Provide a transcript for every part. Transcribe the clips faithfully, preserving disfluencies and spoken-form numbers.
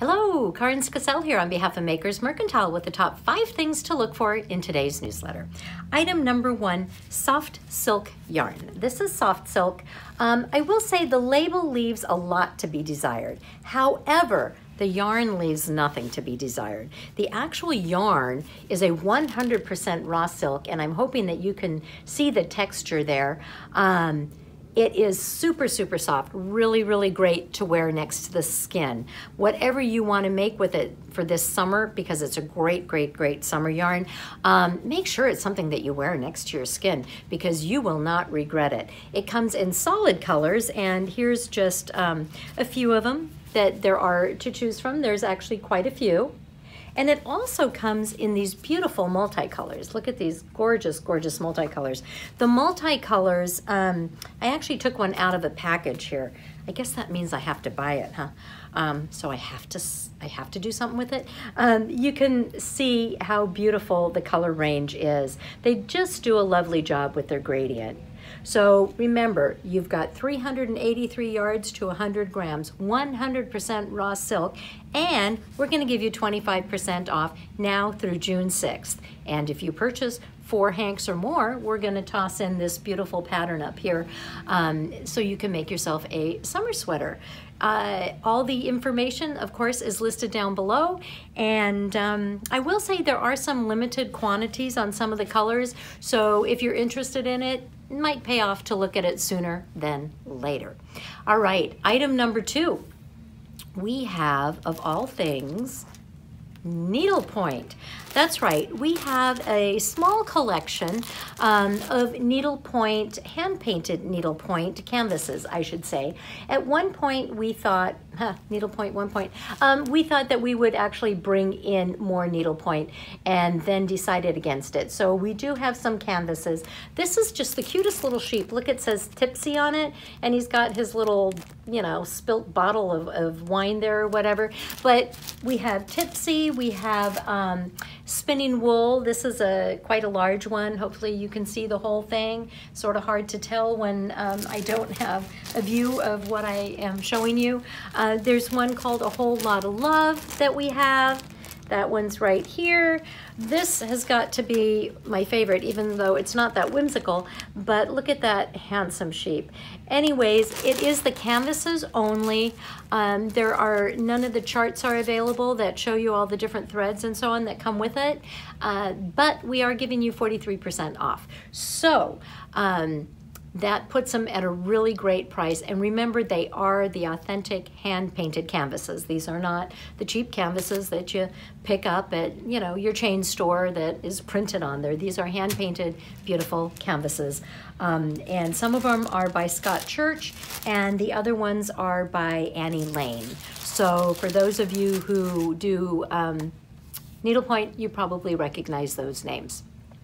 Hello, Karin Skassel here on behalf of Makers Mercantile with the top five things to look for in today's newsletter. Item number one, soft silk yarn. This is soft silk. Um, I will say the label leaves a lot to be desired. However, the yarn leaves nothing to be desired. The actual yarn is a one hundred percent raw silk, and I'm hoping that you can see the texture there. Um, It is super, super soft, really, really great to wear next to the skin. Whatever you want to make with it for this summer, because it's a great, great, great summer yarn, um, make sure it's something that you wear next to your skin because you will not regret it. It comes in solid colors, and here's just um, a few of them that there are to choose from. There's actually quite a few. And it also comes in these beautiful multicolors. Look at these gorgeous, gorgeous multicolors. The multicolors, um, I actually took one out of a package here. I guess that means I have to buy it, huh? Um, so I have to, I have to do something with it. Um, you can see how beautiful the color range is. They just do a lovely job with their gradient. So remember, you've got three hundred eighty-three yards to one hundred grams, one hundred percent raw silk, and we're going to give you twenty-five percent off now through June sixth. And if you purchase four hanks or more, we're going to toss in this beautiful pattern up here um, so you can make yourself a summer sweater. Uh, all the information, of course, is listed down below, and um, I will say there are some limited quantities on some of the colors, so if you're interested in it, it might pay off to look at it sooner than later. All right, item number two. We have, of all things, needlepoint. That's right, we have a small collection um, of needlepoint, hand-painted needlepoint canvases, I should say. At one point we thought, huh, needlepoint one point, um, we thought that we would actually bring in more needlepoint and then decided against it. So we do have some canvases. This is just the cutest little sheep. Look, it says Tipsy on it, and he's got his little, you know, spilt bottle of, of wine there or whatever. But we have Tipsy, we have um, spinning wool. This is a quite a large one. Hopefully you can see the whole thing. Sort of hard to tell when um, I don't have a view of what I am showing you. Uh, there's one called A Whole Lot of Love that we have. That one's right here. This has got to be my favorite, even though it's not that whimsical, but look at that handsome sheep. Anyways, it is the canvases only. Um, there are, none of the charts are available that show you all the different threads and so on that come with it, uh, but we are giving you forty-three percent off. So, um, that puts them at a really great price. And remember, they are the authentic hand-painted canvases. These are not the cheap canvases that you pick up at, you know, your chain store that is printed on there. These are hand-painted, beautiful canvases. Um, and some of them are by Scott Church, and the other ones are by Annie Lane. So for those of you who do um, needlepoint, you probably recognize those names.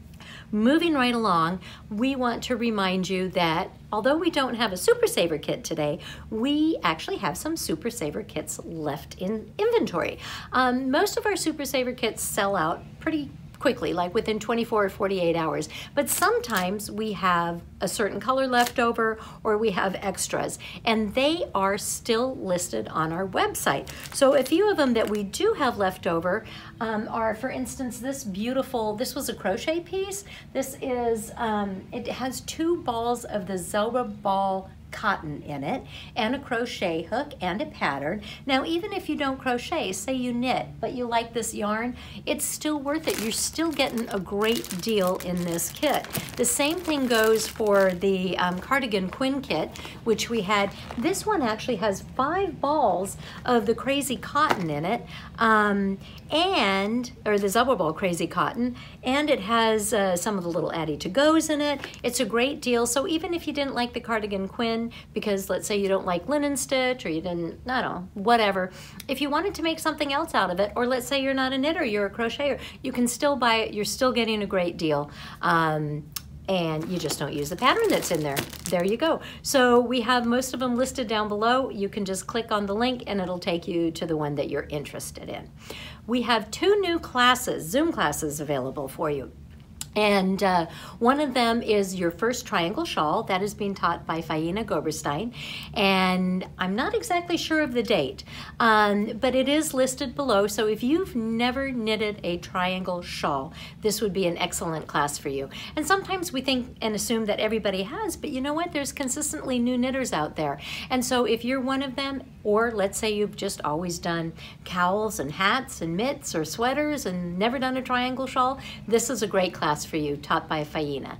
Moving right along, we want to remind you that although we don't have a Super Saver kit today, we actually have some Super Saver kits left in inventory. Um, most of our Super Saver kits sell out pretty quickly, like within twenty-four or forty-eight hours. But sometimes we have a certain color left over or we have extras, and they are still listed on our website. So a few of them that we do have left over um, are, for instance, this beautiful, this was a crochet piece. This is, um, it has two balls of the Zelda ball cotton in it, and a crochet hook and a pattern. Now, even if you don't crochet, say you knit, but you like this yarn, it's still worth it. You're still getting a great deal in this kit. The same thing goes for the um, Cardigan Quinn kit, which we had. This one actually has five balls of the crazy cotton in it, um, and, or the Zelda ball crazy cotton, and it has uh, some of the little Addy-to-goes in it. It's a great deal. So even if you didn't like the Cardigan Quinn, because let's say you don't like linen stitch, or you didn't, I don't know, whatever. If you wanted to make something else out of it, or let's say you're not a knitter, you're a crocheter, you can still buy it. You're still getting a great deal. Um, and you just don't use the pattern that's in there. There you go. So we have most of them listed down below. You can just click on the link and it'll take you to the one that you're interested in. We have two new classes, Zoom classes available for you. And uh, one of them is your first triangle shawl. That is being taught by Faina Goberstein. And I'm not exactly sure of the date, um, but it is listed below. So if you've never knitted a triangle shawl, this would be an excellent class for you. And sometimes we think and assume that everybody has, but you know what? There's consistently new knitters out there. And so if you're one of them, or let's say you've just always done cowls and hats and mitts or sweaters and never done a triangle shawl, this is a great class for you, taught by Faina.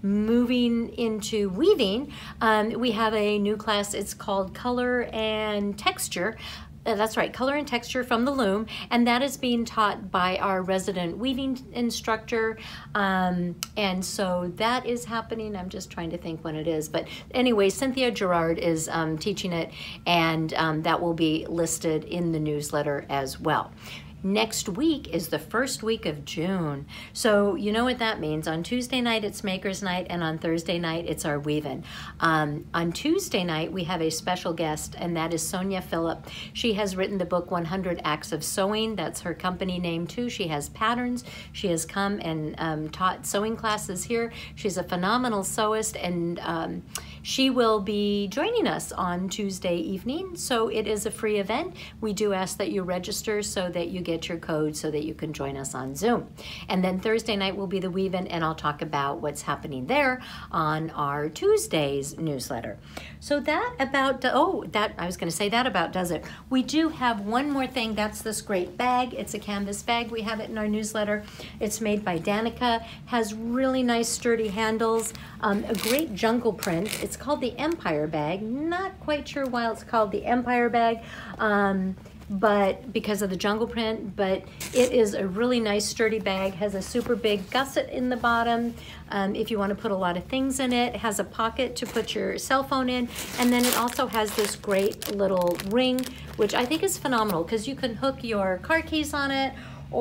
Moving into weaving, um, we have a new class. It's called Color and Texture. Uh, that's right, Color and Texture from the Loom, and that is being taught by our resident weaving instructor. Um, and so that is happening. I'm just trying to think when it is, but anyway, Cynthia Gerard is um, teaching it, and um, that will be listed in the newsletter as well. Next week is the first week of June. So you know what that means. On Tuesday night, it's Maker's Night, and on Thursday night, it's our weave-in. Um, on Tuesday night, we have a special guest, and that is Sonia Phillip. She has written the book one hundred Acts of Sewing. That's her company name, too. She has patterns. She has come and um, taught sewing classes here. She's a phenomenal sewist, and um, she will be joining us on Tuesday evening. So it is a free event. We do ask that you register so that you get your code so that you can join us on Zoom. And then Thursday night will be the weave-in, and I'll talk about what's happening there on our Tuesday's newsletter. So that about, oh, that I was going to say that about does it. We do have one more thing. That's this great bag. It's a canvas bag. We have it in our newsletter. It's made by Danica, has really nice sturdy handles, um, a great jungle print. It's called the Empire bag. Not quite sure why it's called the Empire bag. Um, but because of the jungle print, but it is a really nice sturdy bag, has a super big gusset in the bottom um, if you want to put a lot of things in it. It has a pocket to put your cell phone in, and then it also has this great little ring, which I think is phenomenal because you can hook your car keys on it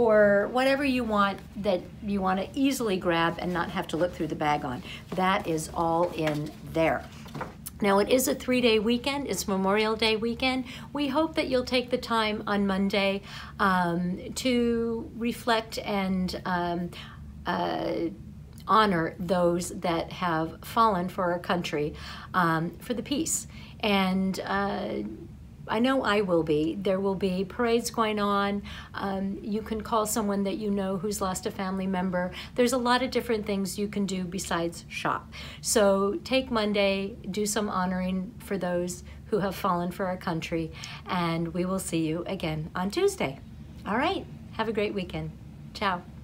or whatever you want that you want to easily grab and not have to look through the bag on. That is all in there. Now, it is a three-day weekend. It's Memorial Day weekend. We hope that you'll take the time on Monday um, to reflect and um, uh, honor those that have fallen for our country, um, for the peace. And uh, I know I will be. There will be parades going on. Um, you can call someone that you know who's lost a family member. There's a lot of different things you can do besides shop. So take Monday, do some honoring for those who have fallen for our country, and we will see you again on Tuesday. All right, have a great weekend. Ciao.